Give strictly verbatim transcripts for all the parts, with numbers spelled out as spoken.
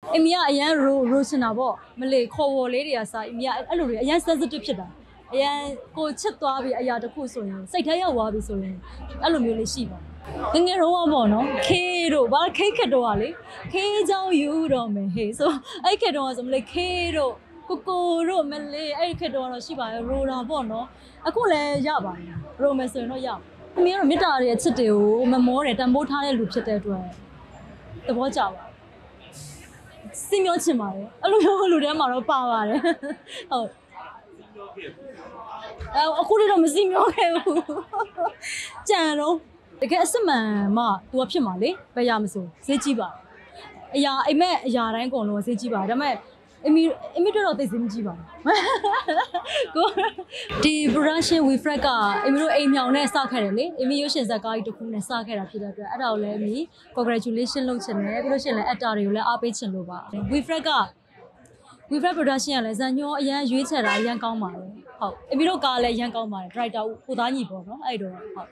အမေကအရန်ရိုရိုချင်တာပေါ့မလေခေါ်ဝေါ်လေးတွေကစားအမေကအဲ့လိုတွေအရန် sensitive ဖြစ်တာအရန်ကိုချစ်သွားပြီးအရာတစ်ခုဆိုရင်စိတ်ထဲရောက်သွားပြီဆိုရင်အဲ့လိုမျိုးလေးရှိပါငငယ်တော့ပေါ့နော်ခေးတို့ဘာခေးခက်တော့လေခေးเจ้าယူတော့မယ်ဟေးဆိုအဲ့ခက်တော့ဆိုမလေခေးတို့ကိုကိုတို့မလေးအဲ့ခက်တော့တော့ရှိပါရဲ့ရိုတာပေါ့နော်အခုလည်းရပါတယ်ရိုမယ်ဆိုရင်တော့ရအမေကတော့မေတ္တာရဲ့ချစ်တွေကိုမမောတယ်တန်ဖိုးထားတဲ့လူဖြစ်တဲ့အတွက်သဘောကျပါစီမျောချင်ပါတယ်အဲ့လိုမျိုးလူထဲမှာတော့ပါပါတယ်ဟုတ်အခုတော့မစီမျောခဲ့ဘူးကြံတော့တကယ်အစ်မန်မှ तू ဖြစ်မှာလေဘယ်ရမစိုးဈေးကြီးပါအရာအိမ်မက်အရာတိုင်းအကုန်လုံးဈေးကြီးပါဒါပေမဲ့အမီအမီတော့သိဈေးမကြီးပါဘူးကိုဒီ production we frag ကအမီတို့အိမ်မြောင်နဲ့စခဲ့တယ်လေအမီရုပ်ရှင်ဇာတ်ကားကြီးတစ်ခုနဲ့စခဲ့တာဖြစ်တဲ့အတွက်အဲ့ဒါကိုလည်းအမီ congratulation လုပ်ချင်တယ်ပြီးလို့ရှိရင်လည်း actor တွေကိုလည်းအားပေးချင်လို့ပါ we frag က we frag production ကလည်းဇာညောအရန်ရွေးချယ်တာအရန်ကောင်းပါတယ်ဟုတ်အမီတို့ကားလည်းအရန်ကောင်းပါတယ် director ကိုသားညီပေါ့နော်အဲ့တော့ဟုတ်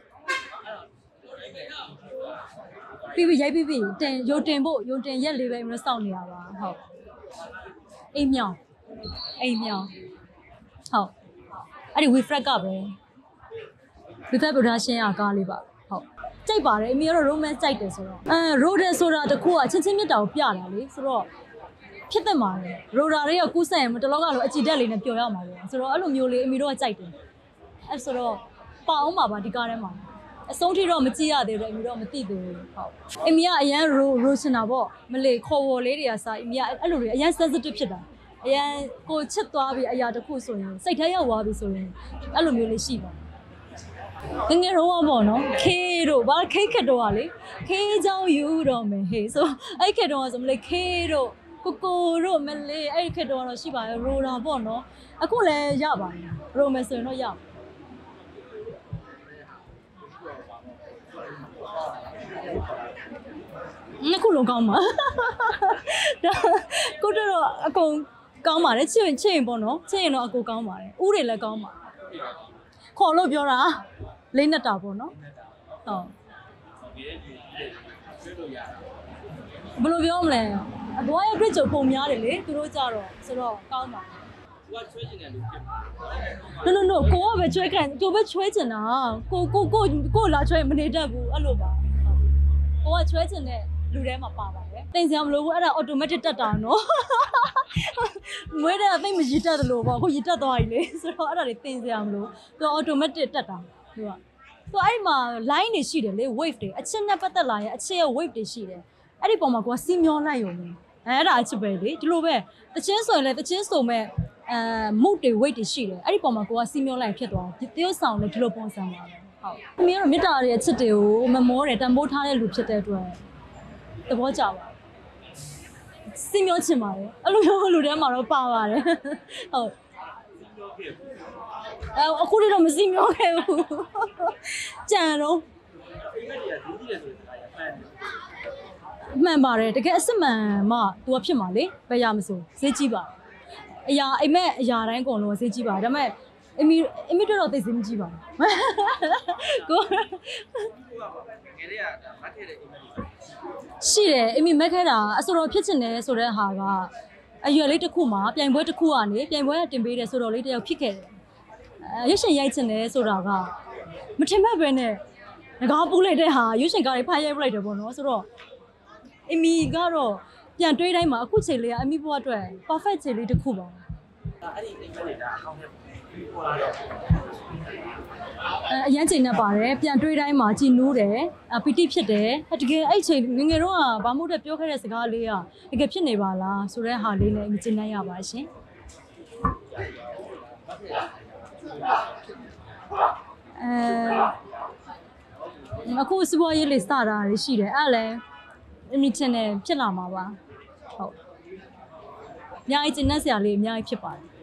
ပြီးပြီးရိုက်ပြီးပြီးတင်ရုံတင်ဖို့ရုံတင်ရက်လေးပဲမလို့စောင့်နေရပါဟုတ်အိမ်မြောင်အိမ်မြောင်ဟုတ်အဲ့ဒီ we frag ကပဲ we frag production ကကားလေးပါဟုတ်ကြိုက်ပါတယ်အမေကတော့ romance ကြိုက်တယ်ဆိုတော့အဲ road ဆိုတာတခုကချင်းချင်းမြတ်တာကိုပြတာလေဆိုတော့ဖြစ်တဲ့မှာလေ road တွေကကူးဆက်ရင်တလောကလိုအကြည်တက်လေးနဲ့ပျော်ရမှာပဲဆိုတော့အဲ့လိုမျိုးလေးအမေတို့ကကြိုက်တယ်အဲ့ဆိုတော့ပါအောင်ပါပါဒီကားထဲမှာအဆုံးထိတော့မကြည့်ရသေးဘူးအမေတော့မသိသေးဘူးဟုတ်အမေကအရန်ရိုရိုချင်တာပေါ့မလေခေါ်ဝေါ်လေးတွေကစားအမေကအဲ့လိုတွေအရန် sensitive ဖြစ်တာအရန်ကိုချစ်သွားပြီးအရာတစ်ခုဆိုရင်စိတ်ထဲရောက်သွားပြီဆိုရင်အဲ့လိုမျိုးလေးရှိပါငငယ်တော့ပေါ့နော်ခေးတို့ဘာခေးခက်တော့လေခေးเจ้าယူတော့မယ်ဟေးဆိုအဲ့ခက်တော့ဆိုမလေခေးတို့ကိုကိုတို့မလေးအဲ့ခက်တော့တော့ရှိပါရဲ့ရိုတာပေါ့နော်အခုလည်းရပါတယ်ရိုမယ်ဆိုရင်တော့ရနှစ်ခုလုံးကောင်းပါကိုတော့အကုန်ကောင်းပါတယ်ချစ်ရင်ချစ်ရင်ပေါ့နော်ချစ်ရင်တော့အကုန်ကောင်းပါတယ်ဥတွေလည်းကောင်းပါခေါ်လို့ပြောတာလေးနှစ်တာပေါ့နော်ဟုတ်ဘယ်လိုပြောမလဲအဘွားရဲ့ grade ပုံများတယ်လေသူတို့ကြတော့ဆိုတော့ကောင်းပါသူကချွဲကျင်တယ်လို့ဖြစ်ပါ no no no ကိုကပဲချွဲခံကိုပဲချွဲကျင်တာကိုကိုကိုကိုလာချွဲမနေတတ်ဘူးအဲ့လိုပါကိုကချွဲကျင်တဲ့လူထဲမှာပါပါတယ်တင်စရာမလိုဘူးအဲ့ဒါ automatic တက်တာနော်မွေးတဲ့သိမရည်တက်တယ်လို့ပေါ့အခုရည်တက်သွားပြီလေဆိုတော့အဲ့ဒါတွေတင်စရာမလိုသူ automatic တက်တာသူကသူအဲ့မှာ line တွေရှိတယ်လေ wave တွေအချစ်နဲ့ပတ်သက်လာရင်အချစ်ရဲ့ wave တွေရှိတယ်အဲ့ဒီပုံမှာကိုကစီမျောလိုက်ရုံပဲအဲ့ဒါအချစ်ပဲလေဒီလိုပဲတချင်းဆိုရင်လည်းတချင်းဆိုမဲ့အဲ mood တွေ weight တွေရှိတယ်အဲ့ဒီပုံမှာကိုကစီမျောလိုက်ဖြစ်သွားတယ်တရုပ်ဆောင်လည်းဒီလိုပုံစံပါပဲဟုတ်အမေကတော့မေတ္တာရဲ့ချစ်တွေကိုမမောတယ်တန်ဖိုးထားတဲ့လူဖြစ်တဲ့အတွက်သဘောကျပါစီမျောချင်ပါတယ်အဲ့လိုမျိုးလူထဲမှာတော့ပါပါတယ်ဟုတ်အခုတော့မစီမျောခဲ့ဘူးကြံတော့မှန်ပါတယ်တကယ်အစ်မန်မှ तू ဖြစ်မှာလေဘယ်ရမစိုးဈေးကြီးပါအရာအိမ်မက်အရာတိုင်းအကုန်လုံးဈေးကြီးပါဒါပေမဲ့အမီအမီတော့သိဈေးမကြီးပါဘူးကိုငယ်လေးကမက်ခဲ့တဲ့အိမ်မက်ရှိတယ်အမီမက်ခဲ့တာအဆိုတော်ဖြစ်ချင်တယ်ဆိုတဲ့ဟာကအရွယ်လေးတစ်ခုမှာပြိုင်ပွဲတစ်ခုကနေပြိုင်ပွဲကတင်ပေးတယ်ဆိုတော့လေးတယောက်ဖြစ်ခဲ့တယ်အဲရွှေရှင်ရိုက်ချင်တယ်ဆိုတာကမထင်မှတ်ပဲနဲ့ငကားပူးလိုက်တဲ့ဟာရွှေရှင်ကားတွေဖားရိုက်ပလိုက်တယ်ပေါ့နော်ဆိုတော့အမီကတော့ပြန်တွေးတိုင်းမှာအခုချိန်လေးကအမီဘွားအတွက် perfect ချိန်လေးတစ်ခုပါအဲ့ဒီအိမ်မက်တွေဒါအကောင့်ထဲပေါ်လာတော့အရန်ချိန်နဲ့ပါတယ်ပြန်တွေးတိုင်းမှာကြည်နိုးတယ်ပီတိဖြစ်တယ်တကယ်အဲ့ချိန်ငငယ်တော့ဘာမှမဟုတ်ပြောခဲ့တဲ့စကားလေးကတကယ်ဖြစ်နေပါလားဆိုတဲ့ဟာလေးလည်းအမြင်ကျနိုင်ရပါရှင်အဲအခုစပွားရေးလေးစတာလေးရှိတယ်အဲ့လည်းအမြင်ကျနေဖြစ်လာမှာပါဟုတ်အများကြီးကျဉ်းတဲ့ဆရာလေးအများကြီးဖြစ်ပါတယ်